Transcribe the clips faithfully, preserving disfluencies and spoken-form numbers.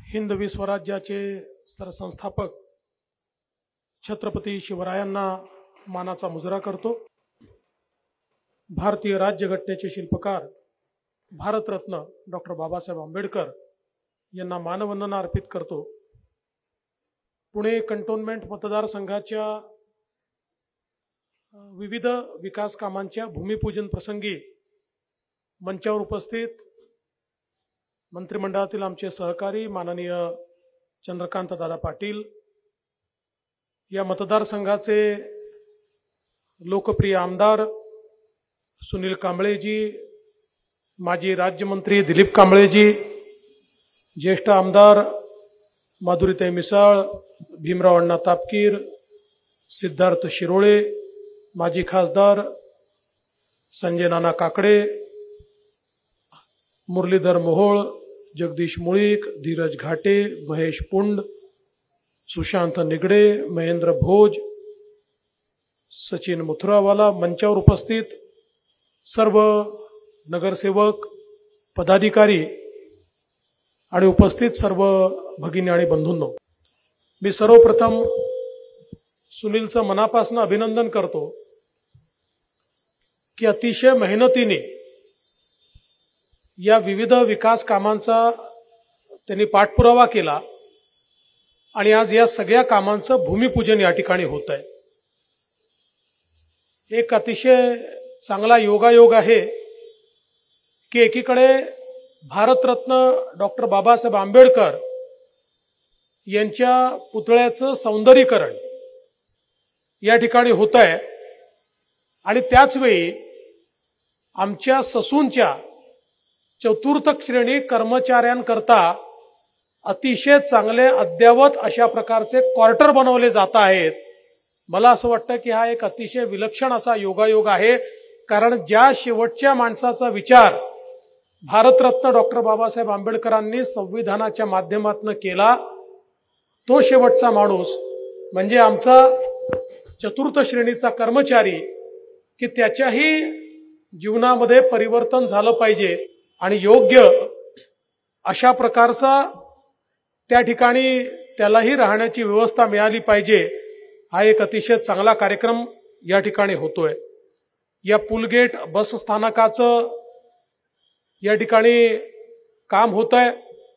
हिंदवी स्वराज्याचे सरसंस्थापक छत्रपती शिवरायांना मानाचा मुजरा करतो। भारतीय राज्यघटनेचे शिल्पकार भारतरत्न डॉक्टर बाबासाहेब आंबेडकर यांना मानवंदना अर्पित करतो। पुणे कंटोन्मेंट मतदारसंघाच्या विविध विकास कामांच्या भूमिपूजन प्रसंगी मंचावर उपस्थित मंत्रिमंडळातील आमचे सहकारी माननीय चंद्रकांत दादा पाटील, या मतदारसंघाचे लोकप्रिय आमदार सुनील कांबळेजी, माजी राज्यमंत्री दिलीप कांबळेजी, ज्येष्ठ आमदार माधुरीताई मिसाळ, भीमराव अण्णा तापकीर, सिद्धार्थ शिरोळे, माजी खासदार संजय नाना काकडे, मुरलीधर मोहोळ, जगदीश मुळीक, धीरज घाटे, महेश पुंड, सुशांत निगडे, महेंद्र भोज, सचिन मुथुरावाला, मंचावर उपस्थित सर्व नगरसेवक, पदाधिकारी आणि उपस्थित सर्व भगिनी आणि बंधूंनो, मी सर्वप्रथम सुनीलचं मनापासून अभिनंदन करतो की अतिशय मेहनतीने या विविध विकास कामांचा त्यांनी पाठपुरावा केला आणि आज या सगळ्या कामांचं भूमिपूजन या ठिकाणी होत आहे। एक अतिशय चांगला योगायोग आहे की एकीकडे भारतरत्न डॉक्टर बाबासाहेब आंबेडकर यांच्या पुतळ्याचं सौंदर्यीकरण या ठिकाणी होत आहे आणि त्याच वेळी आमच्या ससूनच्या चतुर्थ श्रेणी कर्मचाऱ्यांकरता अतिशय चांगले अद्ययावत अशा प्रकारचे क्वार्टर बनवले जात आहेत। मला असं वाटतं की हा एक अतिशय विलक्षण असा योगायोग आहे, कारण ज्या शेवटच्या माणसाचा विचार भारतरत्न डॉक्टर बाबासाहेब आंबेडकरांनी संविधानाच्या माध्यमातून केला, तो शेवटचा माणूस म्हणजे आमचा चतुर्थ श्रेणीचा कर्मचारी, की त्याच्याही जीवनामध्ये परिवर्तन झालं पाहिजे आणि योग्य अशा प्रकारचा त्या ठिकाणी त्यालाही राहण्याची व्यवस्था मिळाली पाहिजे। हा एक अतिशय चांगला कार्यक्रम या ठिकाणी होतोय। या पुलगेट बस स्थानकाचं या ठिकाणी काम होत आहे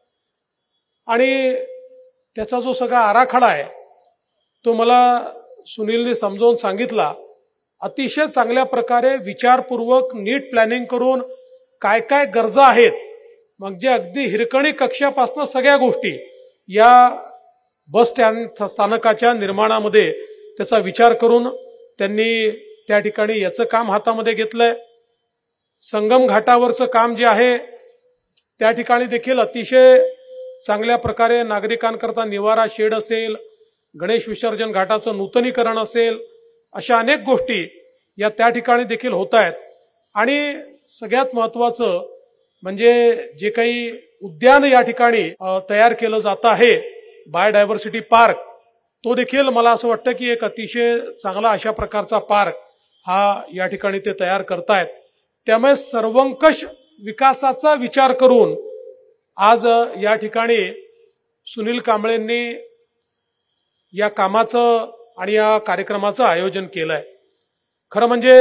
आणि त्याचा जो सगळा आराखडा आहे तो मला सुनीलने समजावून सांगितला। अतिशय चांगल्या प्रकारे विचारपूर्वक नीट प्लॅनिंग करून काय काय गरजा आहेत, म्हणजे अगदी हिरकणी कक्षापासून सगळ्या गोष्टी या बस स्टँड स्थानकाच्या निर्माणामध्ये त्याचा विचार करून त्यांनी त्या ठिकाणी याचं काम हातामध्ये घेतलंय। संगम घाटावरचं काम जे आहे त्या ठिकाणी देखील अतिशय चांगल्या प्रकारे नागरिकांकरता निवारा शेड असेल, गणेश विसर्जन घाटाचं नूतनीकरण असेल, अशा अनेक गोष्टी या त्या ठिकाणी देखील होत आहेत। आणि सगळ्यात महत्वाचं म्हणजे जे काही उद्यान या ठिकाणी तयार केलं जात आहे, बायोडायव्हर्सिटी पार्क, तो देखील मला असं वाटतं की एक अतिशय चांगला अशा प्रकारचा पार्क हा या ठिकाणी ते तयार करतायत। त्यामुळे सर्वंकष विकासाचा विचार करून आज या ठिकाणी सुनील कांबळेंनी या कामाचं आणि या कार्यक्रमाचं आयोजन केलंय। खरं म्हणजे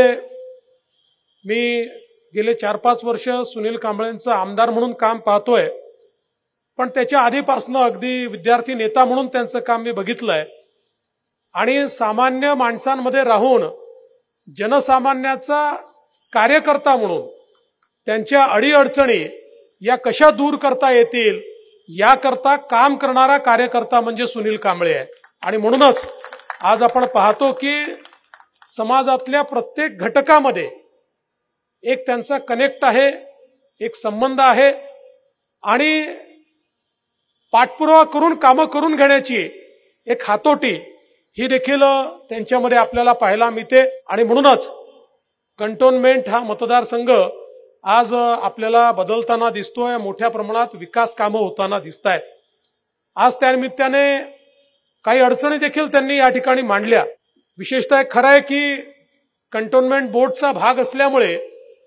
मी गेले चार पाच वर्ष सुनील कांबळेंचं आमदार म्हणून काम पाहतोय, पण त्याच्या आधीपासून अगदी विद्यार्थी नेता म्हणून त्यांचं काम मी बघितलंय आणि सामान्य माणसांमध्ये राहून जनसामान्याचा कार्यकर्ता म्हणून त्यांच्या अडीअडचणी या कशा दूर करता येतील याकरता काम करणारा कार्यकर्ता म्हणजे सुनील कांबळे आहे। आणि म्हणूनच आज आपण पाहतो की समाजातल्या प्रत्येक घटकामध्ये एक त्यांचा कनेक्ट आहे, एक संबंध आहे आणि पाठपुरावा करून कामं करून घेण्याची एक हातोटी ही देखील त्यांच्यामध्ये आपल्याला पाहायला मिळते। आणि म्हणूनच कंटोन्मेंट हा मतदारसंघ आज आपल्याला बदलताना दिसतोय, मोठ्या प्रमाणात विकास कामं होताना दिसत आहेत। आज त्यानिमित्ताने काही अडचणी देखील त्यांनी या ठिकाणी मांडल्या। विशेषतः खरं आहे की कंटोन्मेंट बोर्डचा भाग असल्यामुळे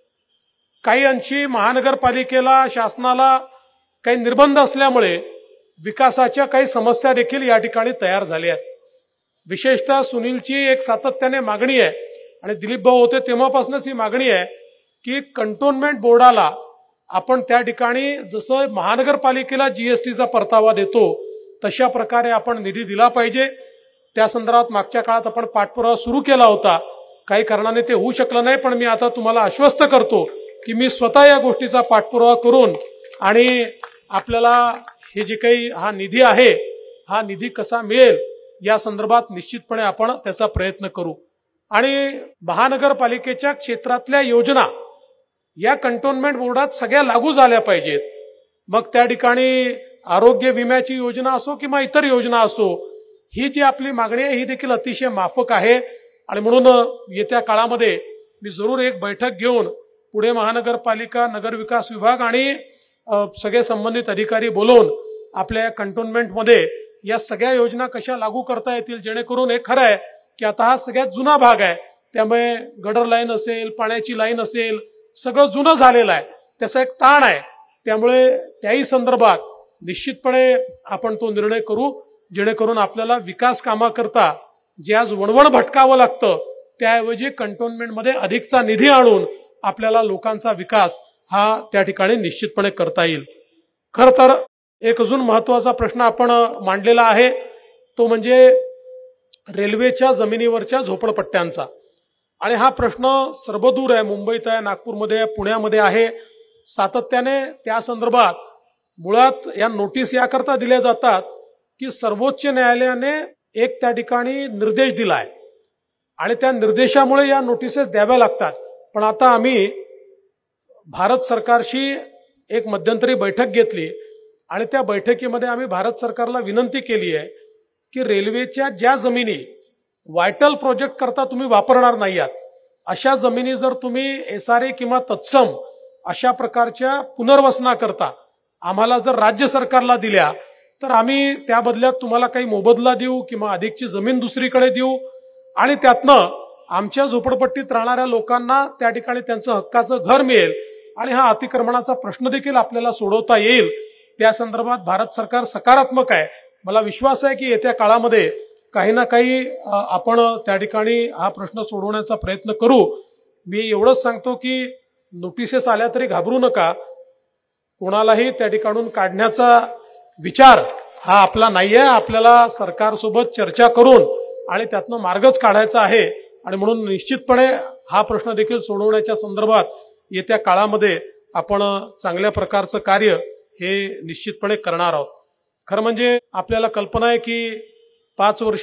काही अंशी महानगरपालिकेला, शासनाला काही निर्बंध असल्यामुळे विकासाच्या काही समस्या देखील या ठिकाणी तयार झाल्या आहेत। विशेषतः सुनीलची एक सातत्याने मागणी आहे आणि दिलीप भाऊ होते तेव्हापासूनच ही मागणी आहे की कंटोन्मेंट बोर्डाला आपण त्या ठिकाणी जसं महानगरपालिकेला जीएसटीचा परतावा देतो तशा प्रकारे आपण निधी दिला पाहिजे। त्या संदर्भात मागच्या काळात आपण पाठपुरावा सुरू केला होता, काही कारणाने ते होऊ शकलं नाही, पण मी आता तुम्हाला आश्वस्त करतो की मी स्वतः या गोष्टीचा पाठपुरावा करून आणि आपल्याला हे जे काही हा निधी आहे हा निधी कसा मिळेल या संदर्भात निश्चितपणे आपण त्याचा प्रयत्न करू। आणि महानगरपालिकेच्या क्षेत्रातल्या योजना या कंटोन्मेंट बोर्डात सगळ्या लागू झाल्या पाहिजेत। मग त्या ठिकाणी आरोग्य विम्याची योजना असो किंवा इतर योजना असो, ही जी आपली मागणी आहे ही देखील अतिशय माफक आहे। आणि म्हणून येत्या काळामध्ये मी जरूर एक बैठक घेऊन पुणे महानगरपालिका, नगर विकास विभाग आणि सगळे संबंधित अधिकारी बोलवून आपल्या कंटोन्मेंटमध्ये या सगळ्या योजना कशा लागू करता येतील, जेणेकरून हे खरं आहे की आता हा सगळ्यात जुना भाग आहे, त्यामुळे गटर लाईन असेल, पाण्याची लाईन असेल, सगळं जुनं झालेलं आहे, त्याचा एक ताण आहे। त्यामुळे त्याही संदर्भात निश्चितपणे आपण तो निर्णय करू, जेणेकरून आपल्याला विकास कामाकरता जे आज वणवण भटकावं लागतं त्याऐवजी कंटोन्मेंटमध्ये अधिकचा निधी आणून आपल्याला लोकांचा विकास हा त्या ठिकाणी निश्चितपणे करता येईल। खरं तर एक अजून महत्वाचा प्रश्न आपण मांडलेला आहे, तो म्हणजे रेल्वेच्या जमिनीवरच्या झोपडपट्ट्यांचा। आणि हा प्रश्न सर्वदूर आहे, मुंबईत आहे, नागपूरमध्ये आहे, पुण्यामध्ये आहे। सातत्याने त्या संदर्भात मुळात या नोटीस याकरता दिल्या जातात की सर्वोच्च न्यायालयाने एक त्या ठिकाणी निर्देश दिलाय आणि त्या निर्देशामुळे या नोटिसेस द्याव्या लागतात। पण आता आम्ही भारत सरकारशी एक मध्यंतरी बैठक घेतली आणि त्या बैठकीमध्ये आम्ही भारत सरकारला विनंती केली आहे की रेल्वेच्या ज्या जमिनी व्हायटल प्रोजेक्ट करता तुम्ही वापरणार नाही आहात, अशा जमिनी जर तुम्ही एसआरए किंवा तत्सम अशा प्रकारच्या पुनर्वसना करता आम्हाला जर राज्य सरकारला दिल्या तर आम्ही त्या बदल्यात तुम्हाला काही मोबदला देऊ किंवा अधिकची जमीन दुसरीकडे देऊ आणि त्यातनं आमच्या झोपडपट्टीत राहणाऱ्या लोकांना त्या ठिकाणी त्यांचं हक्काचं घर मिळेल आणि हा अतिक्रमणाचा प्रश्न देखील आपल्याला सोडवता येईल। त्या संदर्भात भारत सरकार सकारात्मक आहे। मला विश्वास आहे की येत्या काळामध्ये काही ना काही आपण त्या ठिकाणी हा प्रश्न सोडवण्याचा प्रयत्न करू। मी एवढंच सांगतो की नोटिसेस आल्या तरी घाबरू नका, कोणालाही त्या ठिकाणून काढण्याचा विचार हा आपला नाहीये। आपल्याला सरकारसोबत चर्चा करून आणि त्यातनं मार्गच काढायचा आहे आणि म्हणून निश्चितपणे हा प्रश्न देखील सोडवण्याच्या संदर्भात येत्या काळामध्ये आपण चांगल्या प्रकारचं कार्य हे निश्चितपणे करणार आहोत। खरं म्हणजे आपल्याला कल्पना आहे की पाच वर्ष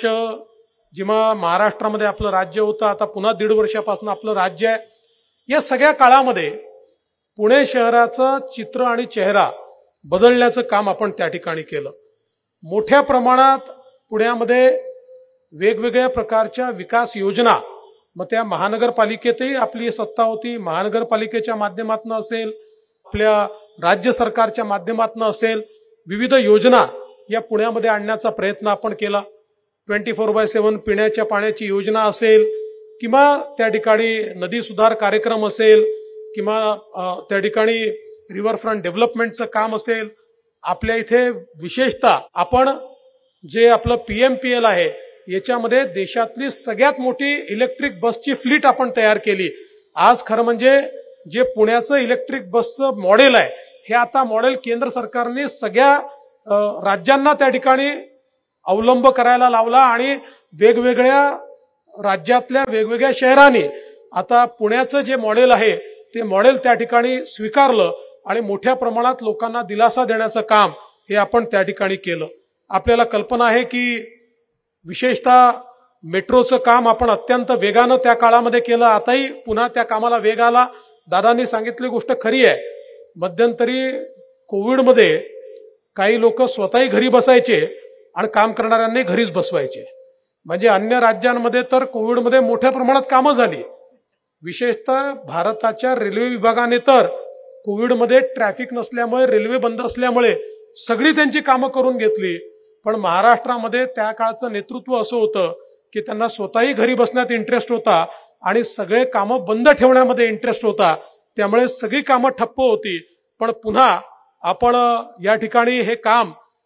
जेव्हा महाराष्ट्रामध्ये आपलं राज्य होतं, आता पुन्हा दीड वर्षापासून आपलं राज्य आहे, या सगळ्या काळामध्ये पुणे शहराचं चित्र आणि चेहरा बदलण्याचं काम आपण त्या ठिकाणी केलं। मोठ्या प्रमाणात पुण्यामध्ये वेगवेगळ्या प्रकारच्या विकास योजना, मग त्या महानगरपालिकेतही आपली सत्ता होती, महानगरपालिकेच्या माध्यमातून असेल, आपल्या राज्य सरकारच्या माध्यमातून असेल, विविध योजना या पुण्यामध्ये आणण्याचा प्रयत्न आपण केला। ट्वेंटी फोर बाय सेव्हन पिण्याच्या पाण्याची योजना असेल किंवा त्या ठिकाणी नदी सुधार कार्यक्रम असेल किंवा त्या ठिकाणी रिव्हरफ्रंट डेव्हलपमेंटचं काम असेल, आपल्या इथे विशेषतः आपण जे आपलं पीएमपीएल आहे याच्यामध्ये देशातली सगळ्यात मोठी इलेक्ट्रिक बसची फ्लीट आपण तयार केली। आज खरं म्हणजे जे पुण्याचं इलेक्ट्रिक बसचं मॉडेल आहे हे आता मॉडेल केंद्र सरकारने सगळ्या राज्यांना त्या ठिकाणी अवलंब करायला लावला आणि वेगवेगळ्या राज्यातल्या वेगवेगळ्या शहरांनी आता पुण्याचं जे मॉडेल आहे ते मॉडेल त्या ठिकाणी स्वीकारलं आणि मोठ्या प्रमाणात लोकांना दिलासा देण्याचं काम हे आपण त्या ठिकाणी केलं। आपल्याला कल्पना आहे की विशेषतः मेट्रोचं काम आपण अत्यंत वेगानं त्या काळामध्ये केलं, आताही पुन्हा त्या कामाला वेग आला। दादांनी सांगितली गोष्ट खरी आहे, मध्यंतरी कोविडमध्ये काही लोक स्वतःही घरी बसायचे आणि काम करणाऱ्यांनी घरीच बसवायचे, म्हणजे अन्य राज्यांमध्ये तर कोविडमध्ये मोठ्या प्रमाणात कामं झाली। विशेषतः भारताच्या रेल्वे विभागाने तर कोविडमध्ये ट्रॅफिक नसल्यामुळे, रेल्वे बंद असल्यामुळे सगळी त्यांची कामं करून घेतली, पण महाराष्ट्रामध्ये त्या काळचं नेतृत्व असं होतं की त्यांना स्वतःही घरी बसण्यात इंटरेस्ट होता आणि सगळे कामं बंद ठेवण्यामध्ये इंटरेस्ट होता, त्यामुळे सगळी कामं ठप्प होती। पण पुन्हा आपण या ठिकाणी हे काम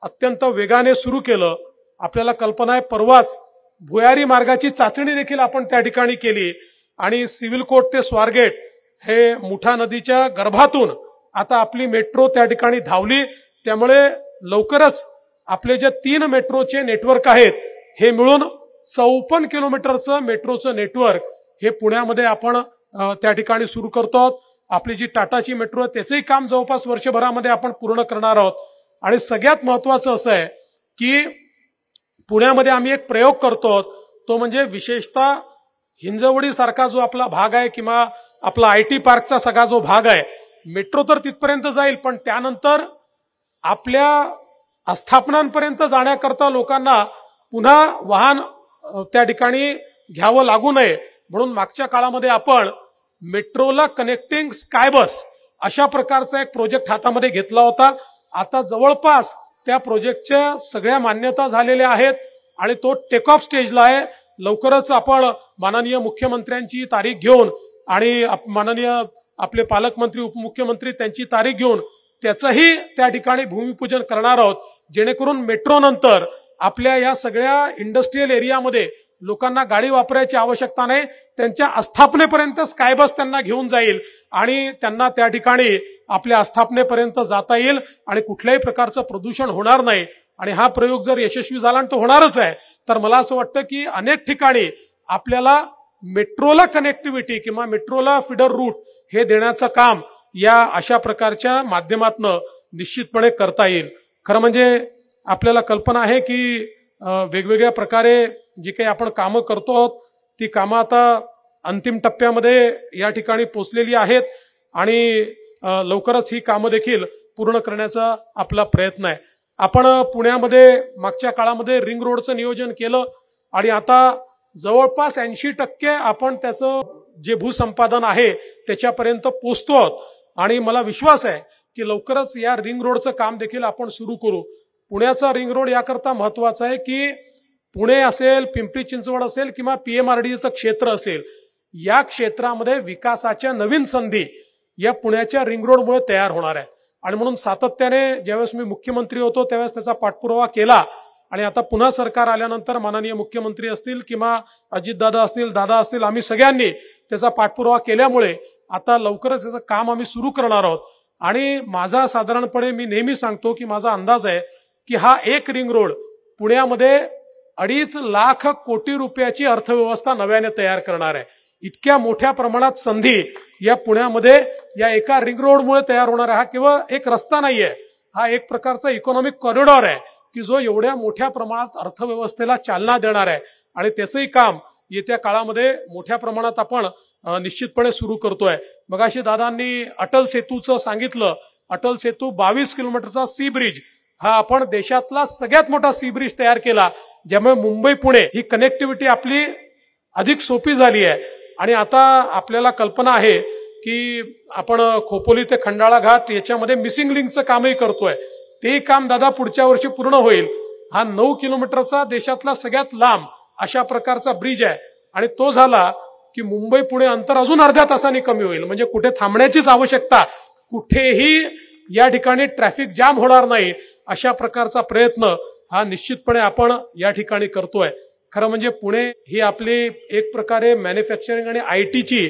अत्यंत वेगाने सुरू केलं. आपल्याला कल्पना आहे, परवाच भुयारी मार्गाची चाचणी देखील आपण त्या ठिकाणी केली आणि सिव्हिल कोर्ट ते स्वारगेट हे मुठा नदीच्या गर्भातून आता आपली मेट्रो त्या ठिकाणी धावली. त्यामुळे लवकरच आपले जे तीन मेट्रोचे नेटवर्क आहेत हे मिळून चौपन्न किलोमीटरचं मेट्रोचं नेटवर्क हे पुण्यामध्ये आपण त्या ठिकाणी सुरू करतो. आपली जी टाटाची मेट्रो आहे त्याचंही काम जवळपास वर्षभरामध्ये आपण पूर्ण करणार आहोत. आणि सगळ्यात महत्वाचं असं आहे की पुण्यामध्ये आम्ही एक प्रयोग करतो, तो म्हणजे विशेषतः हिंजवडी सारखा जो आपला भाग आहे किंवा आपला आय टी पार्कचा सगळा जो भाग आहे, मेट्रो तर तिथपर्यंत जाईल, पण त्यानंतर आपल्या आस्थापनांपर्यंत जाण्याकरता लोकांना पुन्हा वाहन त्या ठिकाणी घ्यावं लागू नये म्हणून मागच्या काळामध्ये आपण मेट्रोला कनेक्टिंग स्काय बस अशा प्रकारचा एक प्रोजेक्ट हातामध्ये घेतला होता. आता जवळपास त्या प्रोजेक्टच्या सगळ्या मान्यता झालेल्या आहेत आणि तो टेक ऑफ स्टेजला आहे. लवकरच आपण माननीय मुख्यमंत्र्यांची तारीख घेऊन आणि माननीय आपले पालकमंत्री उपमुख्यमंत्री त्यांची तारीख घेऊन त्याचंही त्या ठिकाणी भूमिपूजन करणार आहोत, जेणेकरून मेट्रो नंतर आपल्या या सगळ्या इंडस्ट्रियल एरियामध्ये लोकांना गाडी वापरायची आवश्यकता नाही, त्यांच्या आस्थापनेपर्यंत स्काय बस त्यांना घेऊन जाईल आणि त्यांना त्या ठिकाणी आपल्या आस्थापनेपर्यंत जाता येईल आणि कुठल्याही प्रकारचं प्रदूषण होणार नाही. आणि हा प्रयोग जर यशस्वी झाला आणि तो होणारच आहे, तर मला असं वाटतं की अनेक ठिकाणी आपल्याला मेट्रोला कनेक्टिव्हिटी किंवा मेट्रोला फीडर रूट हे देण्याचं काम या अशा प्रकारच्या माध्यमातून निश्चितपणे करता येईल. खरं म्हणजे आपल्याला कल्पना आहे की वेगवेगळ्या प्रकारे जी काही आपण कामं करतो आहोत ती कामं आता अंतिम टप्प्यामध्ये या ठिकाणी पोहोचलेली आहेत आणि लवकरच ही कामं देखील पूर्ण करण्याचा आपला प्रयत्न आहे. आपण पुण्यामध्ये मागच्या काळामध्ये रिंग रोडचं नियोजन केलं आणि आता जवळपास ऐंशी टक्के आपण त्याचं जे भूसंपादन आहे त्याच्यापर्यंत पोहोचतो आहोत आणि मला विश्वास आहे की लवकरच या रिंग रोडचं काम देखील आपण सुरू करू. पुण्याचा रिंग रोड याकरता महत्वाचा आहे की पुणे असेल, पिंपरी चिंचवड असेल किंवा पीएमआरडीचं क्षेत्र असेल, या क्षेत्रामध्ये विकासाच्या नवीन संधी या पुण्याच्या रिंग रोडमुळे तयार होणार आहेत. आणि म्हणून सातत्याने ज्यावेळेस मी मुख्यमंत्री होतो त्यावेळेस त्याचा पाठपुरावा केला आणि आता पुन्हा सरकार आल्यानंतर माननीय मुख्यमंत्री असतील किंवा अजितदादा असतील, दादा असतील, आम्ही सगळ्यांनी त्याचा पाठपुरावा केल्यामुळे आता लवकरच याचं काम आम्ही सुरू करणार आहोत. आणि माझा साधारणपणे मी नेहमी सांगतो की माझा अंदाज आहे की हा एक रिंग रोड पुण्यामध्ये अडीच लाख कोटी रुपयाची अर्थव्यवस्था नव्याने तयार करणार आहे. इतक्या मोठ्या प्रमाणात संधी या पुण्यामध्ये या एका रिंग रोडमुळे तयार होणार आहे. हा केवळ एक रस्ता नाहीये, हा एक प्रकारचा इकॉनॉमिक कॉरिडॉर आहे की जो एवढ्या मोठ्या प्रमाणात अर्थव्यवस्थेला चालना देणार आहे आणि त्याचंही काम येत्या काळामध्ये मोठ्या प्रमाणात आपण निश्चितपणे सुरू करतोय. मगाशी दादांनी अटल सेतूचं सांगितलं. अटल सेतू बावीस किलोमीटरचा सी ब्रिज हा आपण देशातला सगळ्यात मोठा सी ब्रिज तयार केला, ज्यामुळे मुंबई पुणे ही कनेक्टिव्हिटी आपली अधिक सोपी झाली आहे. आणि आता आपल्याला कल्पना आहे की आपण खोपोली ते खंडाळा घाट याच्यामध्ये मिसिंग लिंकचं कामही करतोय. ते काम दादा पुढच्या वर्षी पूर्ण होईल. हा नऊ किलोमीटरचा देशातला सगळ्यात लांब अशा प्रकारचा ब्रिज आहे आणि तो झाला की मुंबई पुणे अंतर अजून अर्ध्या तासाने कमी होईल. म्हणजे कुठे थांबण्याचीच आवश्यकता, कुठेही या ठिकाणी ट्रॅफिक जाम होणार नाही अशा प्रकारचा प्रयत्न हा निश्चितपणे आपण या ठिकाणी करतोय. खरं म्हणजे पुणे ही आपली एक प्रकारे मॅन्युफॅक्चरिंग आणि आय टीची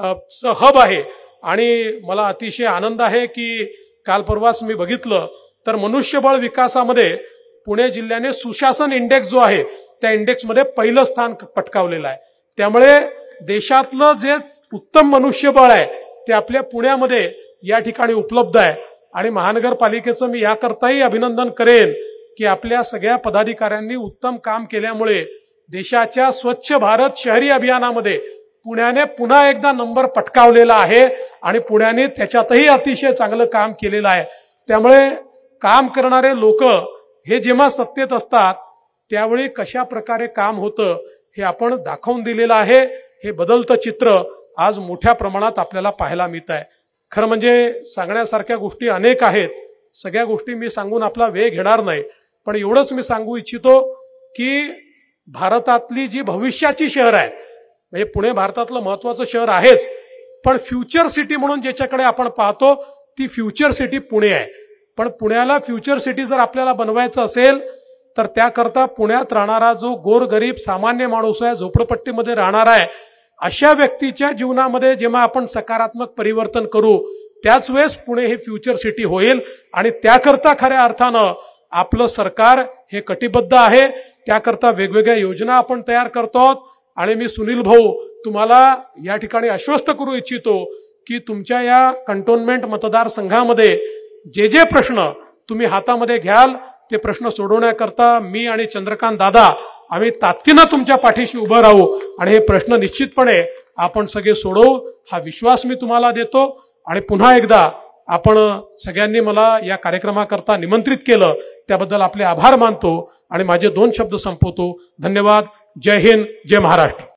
हब आहे आणि मला अतिशय आनंद आहे की काल परवाच मी बघितलं तर मनुष्यबळ विकासामध्ये पुणे जिल्ह्याने सुशासन इंडेक्स जो आहे त्या इंडेक्समध्ये पहिलं स्थान पटकावलेलं आहे. त्यामुळे देशातलं जे उत्तम मनुष्यबळ आहे ते आपल्या पुण्यामध्ये या ठिकाणी उपलब्ध आहे. आणि महानगरपालिकेचं मी याकरताही अभिनंदन करेन की आपल्या सगळ्या पदाधिकाऱ्यांनी उत्तम काम केल्यामुळे देशाच्या स्वच्छ भारत शहरी अभियानामध्ये पुण्याने पुन्हा एकदा नंबर पटकावलेला आहे आणि पुण्याने त्याच्यातही अतिशय चांगलं काम केलेलं आहे. त्यामुळे काम करणारे लोक हे जेव्हा सत्तेत असतात त्यावेळी कशा प्रकारे काम होतं हे आपण दाखवून दिलेलं आहे. हे बदलतं चित्र आज मोठ्या प्रमाणात आपल्याला पाहायला मिळत आहे. खरं म्हणजे सांगण्यासारख्या गोष्टी अनेक आहेत, सगळ्या गोष्टी मी सांगून आपला वेळ घेणार नाही, पण एवढंच मी सांगू इच्छितो की भारतातली जी भविष्याची शहर आहे, म्हणजे पुणे भारतातलं महत्वाचं शहर आहेच, पण फ्युचर सिटी म्हणून ज्याच्याकडे आपण पाहतो ती फ्युचर सिटी पुणे आहे. पण पुण्याला फ्युचर सिटी जर आपल्याला बनवायचं असेल तर त्याकरता पुण्यात राहणारा जो गोरगरीब सामान्य माणूस आहे, झोपडपट्टीमध्ये राहणारा आहे, अशा व्यक्तीच्या जीवनामध्ये जेव्हा आपण सकारात्मक परिवर्तन करू त्याच वेळेस पुणे हे फ्युचर सिटी होईल. आणि त्याकरता खऱ्या अर्थानं आपलं सरकार हे कटिबद्ध आहे. त्याकरता वेगवेगळ्या योजना आपण तयार करतो. आणि मी सुनील भाऊ तुम्हाला या ठिकाणी आश्वस्त करू इच्छितो की तुमच्या या कंटोन्मेंट मतदारसंघामध्ये जे जे प्रश्न तुम्ही हातामध्ये घ्याल ते प्रश्न सोडवण्याकरता मी आणि चंद्रकांत दादा आम्ही ताकदीनं तुमच्या पाठीशी उभं राहू आणि हे प्रश्न निश्चितपणे आपण सगळे सोडवू हा विश्वास मी तुम्हाला देतो. आणि पुन्हा एकदा आपण सगळ्यांनी मला या कार्यक्रमाकरता निमंत्रित केलं त्याबद्दल आपले आभार मानतो आणि माझे दोन शब्द संपवतो. धन्यवाद. जय हिंद, जय महाराष्ट्र.